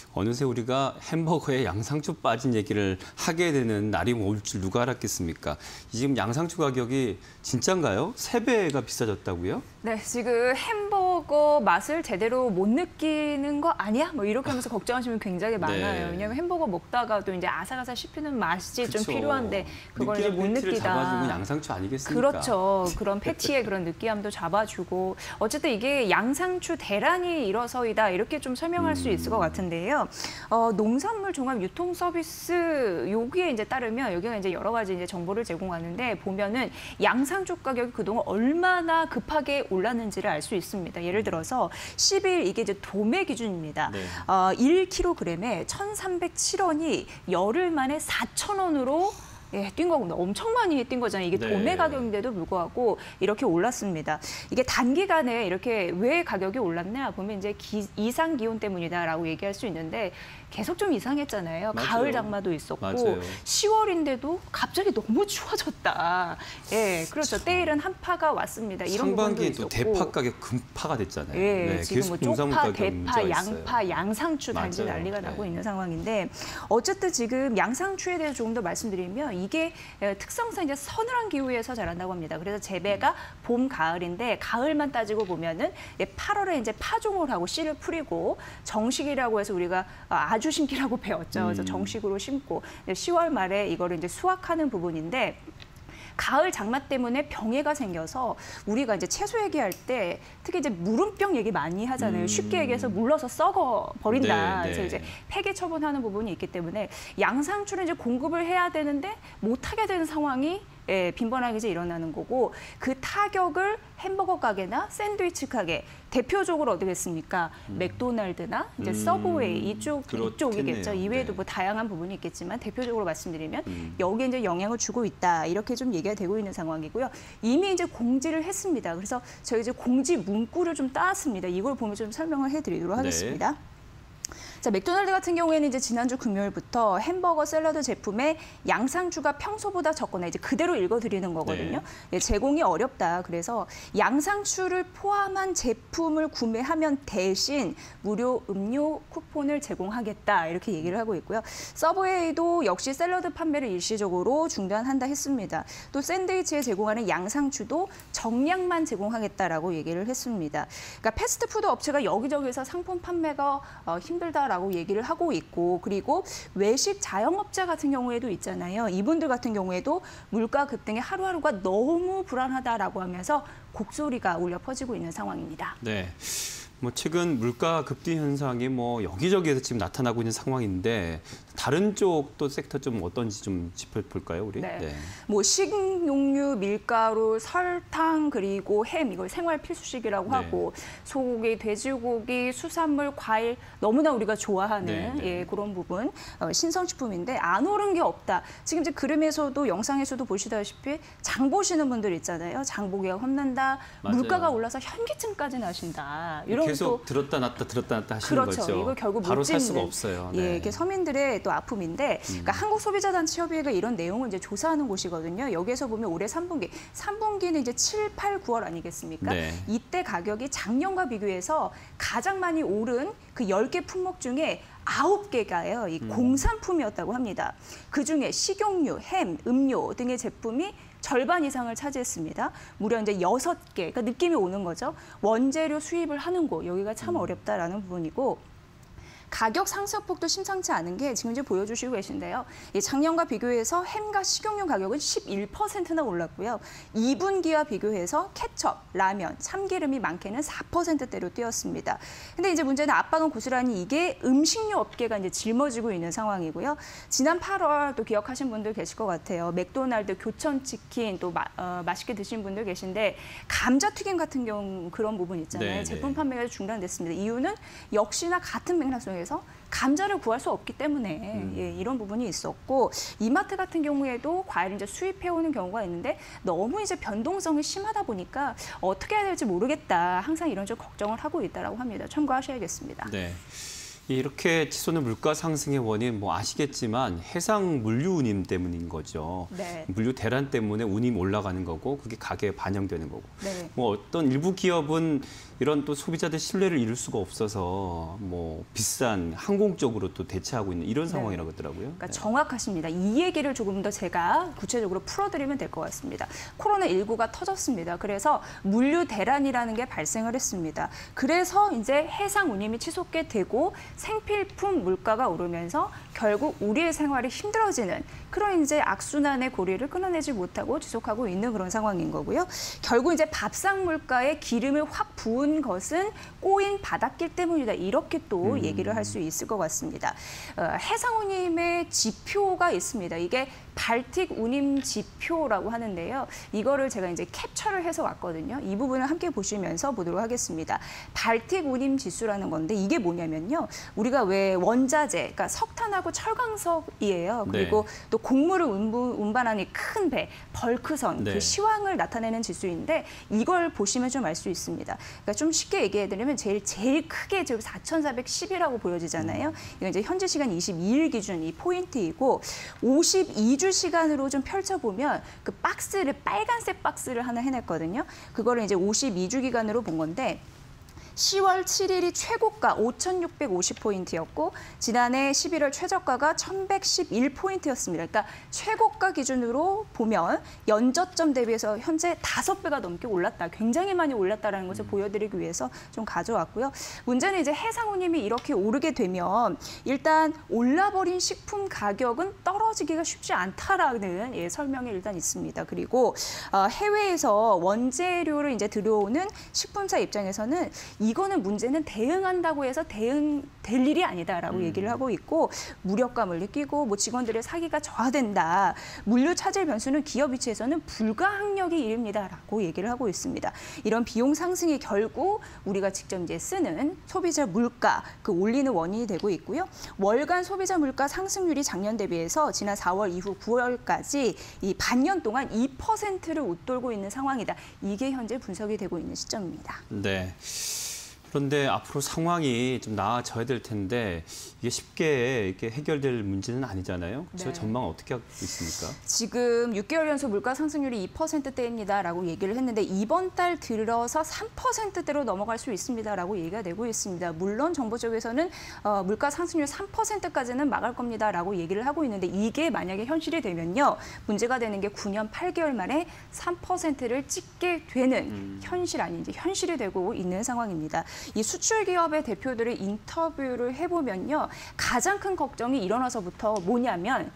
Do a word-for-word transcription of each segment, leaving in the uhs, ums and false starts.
어느새 우리가 햄버거에 양상추 빠진 얘기를 하게 되는 날이 올 줄 누가 알았겠습니까? 지금 양상추 가격이 진짠가요? 세 배가 비싸졌다고요? 네, 지금 햄버거 맛을 제대로 못 느끼는 거 아니야? 뭐 이렇게 하면서 걱정하시는 분 굉장히 많아요. 네. 왜냐하면 햄버거 먹다가 또 이제 아삭아삭 씹히는 맛이 그쵸. 좀 필요한데 그걸 이제 못 패티를 느끼다. 잡아주는 양상추 아니겠습니까? 그렇죠. 그런 패티의 그런 느끼함도 잡아주고 어쨌든 이게 양상추 대란이 일어서이다 이렇게 좀 설명할 음. 수 있을 것 같은데요. 어, 농산물 종합 유통 서비스 여기에 이제 따르면 여기가 이제 여러 가지 이제 정보를 제공하는데 보면은 양상추 가격이 그동안 얼마나 급하게 올랐는지를 알 수 있습니다. 예를 들어서 십 일 이게 이제 도매 기준입니다. 네. 어, 일 킬로그램에 천삼백칠 원이 열흘 만에 사천 원으로 예, 뛴 거군요. 엄청 많이 뛴 거잖아요. 이게 네. 도매 가격인데도 불구하고 이렇게 올랐습니다. 이게 단기간에 이렇게 왜 가격이 올랐냐 보면 이제 기, 이상 기온 때문이다라고 얘기할 수 있는데 계속 좀 이상했잖아요. 맞아요. 가을 장마도 있었고 맞아요. 시월인데도 갑자기 너무 추워졌다. 예, 그렇죠. 그렇죠. 때일은 한파가 왔습니다. 이런 부분도 상반기에 있었고. 또 대파 가격 금파가 됐잖아요. 예, 네, 지금 뭐 쪽파, 대파, 양파, 있어요. 양상추 단지 맞아요. 난리가 네. 나고 있는 상황인데 어쨌든 지금 양상추에 대해서 조금 더 말씀드리면 이게 특성상 이제 서늘한 기후에서 자란다고 합니다. 그래서 재배가 봄, 가을인데 가을만 따지고 보면은 팔월에 이제 파종을 하고 씨를 뿌리고 정식이라고 해서 우리가 아주 심기라고 배웠죠. 그래서 음. 정식으로 심고 시월 말에 이거를 이제 수확하는 부분인데. 가을 장마 때문에 병해가 생겨서 우리가 이제 채소 얘기할 때 특히 이제 물음병 얘기 많이 하잖아요. 음. 쉽게 얘기해서 물러서 썩어 버린다. 네, 그래서 네. 이제 폐기 처분하는 부분이 있기 때문에 양상추를 이제 공급을 해야 되는데 못 하게 되는 상황이 예, 빈번하게 이제 일어나는 거고 그 타격을 햄버거 가게나 샌드위치 가게 대표적으로 어디겠습니까? 음. 맥도날드나 이제 음. 서브웨이 이쪽 그렇겠네요. 이쪽이겠죠. 이외에도 네. 뭐 다양한 부분이 있겠지만 대표적으로 말씀드리면 음. 여기에 이제 영향을 주고 있다 이렇게 좀 얘기가 되고 있는 상황이고요. 이미 이제 공지를 했습니다. 그래서 저희 이제 공지 문구를 좀 따왔습니다. 이걸 보면 좀 설명을 해드리도록 하겠습니다. 네. 자, 맥도날드 같은 경우에는 이제 지난주 금요일부터 햄버거 샐러드 제품에 양상추가 평소보다 적거나 이제 그대로 읽어드리는 거거든요. 네. 예, 제공이 어렵다. 그래서 양상추를 포함한 제품을 구매하면 대신 무료 음료 쿠폰을 제공하겠다. 이렇게 얘기를 하고 있고요. 서브웨이도 역시 샐러드 판매를 일시적으로 중단한다 했습니다. 또 샌드위치에 제공하는 양상추도 정량만 제공하겠다라고 얘기를 했습니다. 그러니까 패스트푸드 업체가 여기저기서 상품 판매가 어, 힘들다. 라고 얘기를 하고 있고 그리고 외식 자영업자 같은 경우에도 있잖아요. 이분들 같은 경우에도 물가 급등에 하루하루가 너무 불안하다라고 하면서 곡소리가 울려 퍼지고 있는 상황입니다. 네. 뭐 최근 물가 급등 현상이 뭐 여기저기에서 지금 나타나고 있는 상황인데 다른 쪽 또 섹터 좀 어떤지 좀 짚어볼까요, 우리? 네. 네. 뭐 식용유, 밀가루, 설탕 그리고 햄 이걸 생활 필수식이라고 네. 하고 소고기, 돼지고기, 수산물, 과일 너무나 우리가 좋아하는 네, 네. 예, 그런 부분 어, 신선식품인데 안 오른 게 없다. 지금 이제 그림에서도 영상에서도 보시다시피 장 보시는 분들 있잖아요. 장 보기가 험난다. 맞아요. 물가가 올라서 현기증까지 나신다. 이런 계속 또 들었다 놨다 들었다 놨다 하시는 그렇죠. 거죠. 이걸 결국 바로 못 살 찍는, 수가 없어요. 예, 네. 이게 서민들의 또 아픔인데, 그러니까 한국소비자단체협의회가 이런 내용을 이제 조사하는 곳이거든요. 여기에서 보면 올해 삼 분기, 삼 분기는 이제 칠, 팔, 구월 아니겠습니까? 네. 이때 가격이 작년과 비교해서 가장 많이 오른 그 열 개 품목 중에 아홉 개가요. 이 음. 공산품이었다고 합니다. 그중에 식용유, 햄, 음료 등의 제품이 절반 이상을 차지했습니다. 무려 이제 여섯 개, 그러니까 느낌이 오는 거죠. 원재료 수입을 하는 곳, 여기가 참 어렵다라는 부분이고 가격 상승폭도 심상치 않은 게 지금 이제 보여주시고 계신데요. 이 작년과 비교해서 햄과 식용유 가격은 십일 퍼센트나 올랐고요. 이 분기와 비교해서 케첩, 라면, 참기름이 많게는 사 퍼센트대로 뛰었습니다. 근데 이제 문제는 압박은 고스란히 이게 음식료 업계가 이제 짊어지고 있는 상황이고요. 지난 팔월 또 기억하신 분들 계실 것 같아요. 맥도날드 교촌치킨 또 마, 어, 맛있게 드신 분들 계신데 감자튀김 같은 경우 그런 부분 있잖아요. 네, 제품 네. 판매가 중단됐습니다. 이유는 역시나 같은 맥락 속에서 에서 감자를 구할 수 없기 때문에 음. 예, 이런 부분이 있었고 이마트 같은 경우에도 과일 이제 수입해 오는 경우가 있는데 너무 이제 변동성이 심하다 보니까 어떻게 해야 될지 모르겠다. 항상 이런 좀 걱정을 하고 있다라고 합니다. 참고하셔야겠습니다. 네. 이렇게 치솟는 물가 상승의 원인 뭐 아시겠지만 해상 물류 운임 때문인 거죠. 네. 물류 대란 때문에 운임 올라가는 거고 그게 가격에 반영되는 거고. 네. 뭐 어떤 일부 기업은 이런 또 소비자들 신뢰를 잃을 수가 없어서 뭐 비싼 항공 쪽으로 또 대체하고 있는 이런 상황이라고 하더라고요. 그러니까 네. 정확하십니다. 이 얘기를 조금 더 제가 구체적으로 풀어드리면 될 것 같습니다. 코로나십구가 터졌습니다. 그래서 물류 대란이라는 게 발생을 했습니다. 그래서 이제 해상 운임이 치솟게 되고 생필품 물가가 오르면서 결국 우리의 생활이 힘들어지는 그런 이제 악순환의 고리를 끊어내지 못하고 지속하고 있는 그런 상황인 거고요. 결국 이제 밥상 물가에 기름을 확 부은 것은 꼬인 바닷길 때문이다. 이렇게 또 음. 얘기를 할 수 있을 것 같습니다. 어, 해상 운임의 지표가 있습니다. 이게 발틱 운임 지표라고 하는데요. 이거를 제가 이제 캡처를 해서 왔거든요. 이 부분을 함께 보시면서 보도록 하겠습니다. 발틱 운임 지수라는 건데 이게 뭐냐면요. 우리가 왜 원자재, 그러니까 석탄하고 철강석이에요. 그리고 네. 또 곡물을 운부, 운반하는 큰 배, 벌크선, 네. 그 시황을 나타내는 지수인데 이걸 보시면 좀 알 수 있습니다. 그러니까 좀 쉽게 얘기해드리면 제일 제일 크게 지금 사천사백십이라고 보여지잖아요. 이건 이제 현재 시간 이십이 일 기준 이 포인트이고 오십이 주 시간으로 좀 펼쳐보면 그 박스를 빨간색 박스를 하나 해냈거든요. 그거를 이제 오십이 주 기간으로 본 건데. 시월 칠 일이 최고가 오천육백오십 포인트였고 지난해 십일월 최저가가 천백십일 포인트였습니다. 그러니까 최고가 기준으로 보면 연저점 대비해서 현재 다섯 배가 넘게 올랐다. 굉장히 많이 올랐다는 것을 보여드리기 위해서 좀 가져왔고요. 문제는 이제 해상 운임이 이렇게 오르게 되면 일단 올라버린 식품 가격은 떨어지기가 쉽지 않다라는 예, 설명이 일단 있습니다. 그리고 어, 해외에서 원재료를 이제 들어오는 식품사 입장에서는 이거는 문제는 대응한다고 해서 대응될 일이 아니다라고 음. 얘기를 하고 있고 무력감을 느끼고 뭐 직원들의 사기가 저하된다. 물류 차질 변수는 기업 위치에서는 불가항력이 이릅니다라고 얘기를 하고 있습니다. 이런 비용 상승이 결국 우리가 직접 이제 쓰는 소비자 물가 그 올리는 원인이 되고 있고요. 월간 소비자 물가 상승률이 작년 대비해서 지난 사월 이후 구월까지 이 반년 동안 이 퍼센트를 웃돌고 있는 상황이다. 이게 현재 분석이 되고 있는 시점입니다. 네. 그런데 앞으로 상황이 좀 나아져야 될 텐데 이게 쉽게 이렇게 해결될 문제는 아니잖아요. 그래서 네. 전망 어떻게 하고 있습니까? 지금 육 개월 연속 물가 상승률이 이 퍼센트대입니다라고 얘기를 했는데 이번 달 들어서 삼 퍼센트대로 넘어갈 수 있습니다라고 얘기가 되고 있습니다. 물론 정부 쪽에서는 어, 물가 상승률 삼 퍼센트까지는 막을 겁니다라고 얘기를 하고 있는데 이게 만약에 현실이 되면요. 문제가 되는 게 구 년 팔 개월 만에 삼 퍼센트를 찍게 되는 음. 현실 아닌지 현실이 되고 있는 상황입니다. 이 수출 기업의 대표들의 인터뷰를 해보면요. 가장 큰 걱정이 일어나서부터 뭐냐면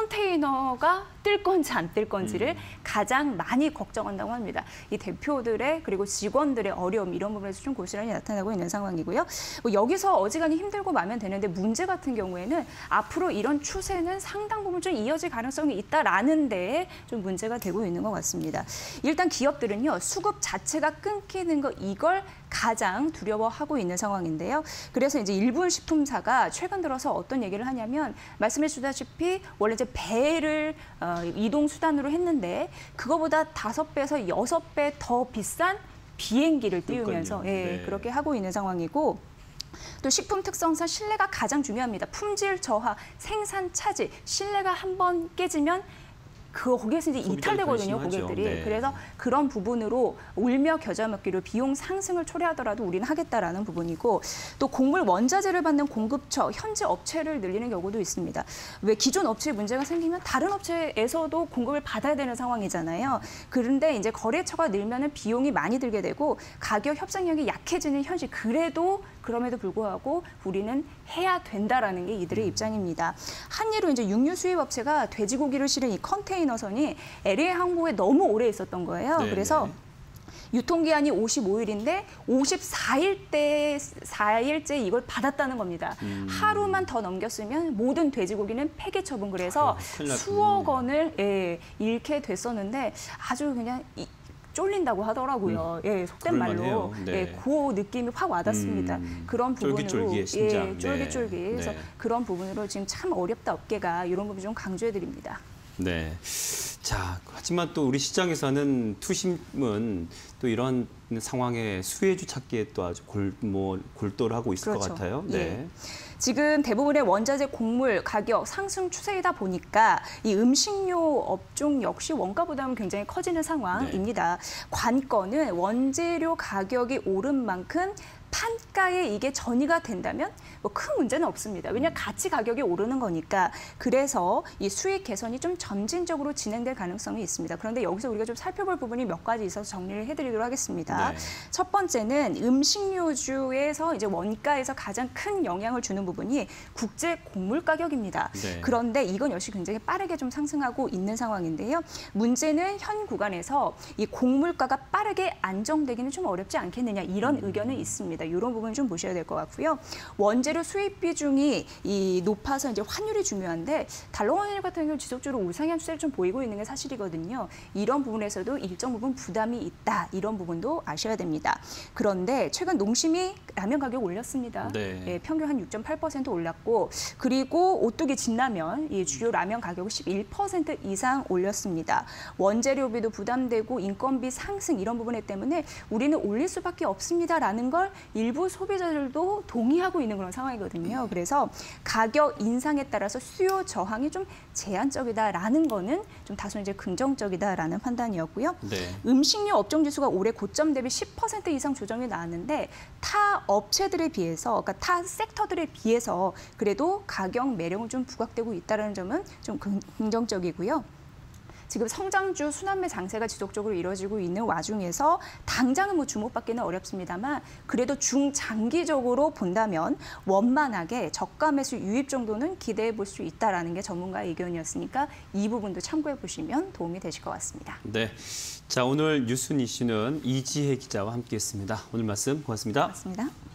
컨테이너가 뜰 건지 안 뜰 건지를 음. 가장 많이 걱정한다고 합니다. 이 대표들의 그리고 직원들의 어려움 이런 부분에서 좀 고스란히 나타나고 있는 상황이고요. 뭐 여기서 어지간히 힘들고 마면 되는데 문제 같은 경우에는 앞으로 이런 추세는 상당 부분 좀 이어질 가능성이 있다라는 데에 좀 문제가 되고 있는 것 같습니다. 일단 기업들은요. 수급 자체가 끊기는 거 이걸 가장 두려워하고 있는 상황인데요. 그래서 이제 일부 식품사가 최근 들어서 어떤 얘기를 하냐면 말씀해 주다시피 원래 이제 배를 어, 이동 수단으로 했는데 그거보다 다섯 배에서 여섯 배 더 비싼 비행기를 띄우면서 예, 네. 그렇게 하고 있는 상황이고 또 식품 특성상 신뢰가 가장 중요합니다. 품질 저하, 생산 차질, 신뢰가 한번 깨지면 그 거기에서 이제 이탈되거든요, 고객들이. 네. 그래서 그런 부분으로 울며 겨자 먹기로 비용 상승을 초래하더라도 우리는 하겠다라는 부분이고 또 곡물 원자재를 받는 공급처, 현재 업체를 늘리는 경우도 있습니다. 왜 기존 업체에 문제가 생기면 다른 업체에서도 공급을 받아야 되는 상황이잖아요. 그런데 이제 거래처가 늘면은 비용이 많이 들게 되고 가격 협상력이 약해지는 현실. 그래도 그럼에도 불구하고 우리는 해야 된다라는 게 이들의 음. 입장입니다. 한예로 이제 육류 수입 업체가 돼지고기를 실은 이 컨테이너선이 엘에이 항구에 너무 오래 있었던 거예요. 네네. 그래서 유통기한이 오십오 일인데 오십사 일째 사 일째 이걸 받았다는 겁니다. 음. 하루만 더 넘겼으면 모든 돼지고기는 폐기 처분. 그래서 아, 수억 원을 예, 잃게 됐었는데 아주 그냥 이, 쫄린다고 하더라고요. 음, 예, 속된 말로. 네. 예, 그 느낌이 확 와닿습니다. 음, 그런 부분으로 쫄깃쫄깃, 심장. 예, 쫄깃쫄깃. 네. 그래서 네. 그런 부분으로 지금 참 어렵다 업계가 이런 부분 좀 강조해 드립니다. 네. 자, 하지만 또 우리 시장에서는 투심은 또 이런 상황에 수혜주 찾기에 또 아주 골, 뭐, 골도를 하고 있을 그렇죠. 것 같아요. 네. 예. 지금 대부분의 원자재 곡물 가격 상승 추세이다 보니까 이 음식료 업종 역시 원가 부담은 굉장히 커지는 상황입니다. 네. 관건은 원재료 가격이 오른 만큼 판가에 이게 전이가 된다면 뭐 큰 문제는 없습니다. 왜냐하면 같이 가격이 오르는 거니까. 그래서 이 수익 개선이 좀 점진적으로 진행될 가능성이 있습니다. 그런데 여기서 우리가 좀 살펴볼 부분이 몇 가지 있어서 정리를 해드리도록 하겠습니다. 네. 첫 번째는 음식료주에서 이제 원가에서 가장 큰 영향을 주는 부분이 국제 곡물 가격입니다. 네. 그런데 이건 역시 굉장히 빠르게 좀 상승하고 있는 상황인데요. 문제는 현 구간에서 이 곡물가가 빠르게 안정되기는 좀 어렵지 않겠느냐 이런 음. 의견은 있습니다. 이런 부분 좀 보셔야 될 것 같고요. 원재료 수입 비중이 이 높아서 이제 환율이 중요한데 달러 환율 같은 경우 지속적으로 우상향 추세를 좀 보이고 있는 게 사실이거든요. 이런 부분에서도 일정 부분 부담이 있다. 이런 부분도 아셔야 됩니다. 그런데 최근 농심이 라면 가격 올렸습니다. 네. 예, 평균 한 육 점 팔 퍼센트 올랐고 그리고 오뚜기 진라면 이 주요 라면 가격을 십일 퍼센트 이상 올렸습니다. 원재료비도 부담되고 인건비 상승 이런 부분 때문에 우리는 올릴 수밖에 없습니다라는 걸 일부 소비자들도 동의하고 있는 그런 상황이거든요. 그래서 가격 인상에 따라서 수요 저항이 좀 제한적이다라는 거는 좀 다소 이제 긍정적이다라는 판단이었고요. 네. 음식료 업종 지수가 올해 고점 대비 십 퍼센트 이상 조정이 나왔는데 타 업체들에 비해서, 그러니까 타 섹터들에 비해서 그래도 가격 매력은 좀 부각되고 있다는 점은 좀 긍정적이고요. 지금 성장주 순환매 장세가 지속적으로 이루어지고 있는 와중에서 당장은 뭐 주목받기는 어렵습니다만 그래도 중장기적으로 본다면 원만하게 저가 매수 유입 정도는 기대해 볼 수 있다라는 게 전문가의 의견이었으니까 이 부분도 참고해 보시면 도움이 되실 것 같습니다. 네, 자 오늘 뉴스 이슈는 이지혜 기자와 함께했습니다. 오늘 말씀 고맙습니다. 고맙습니다.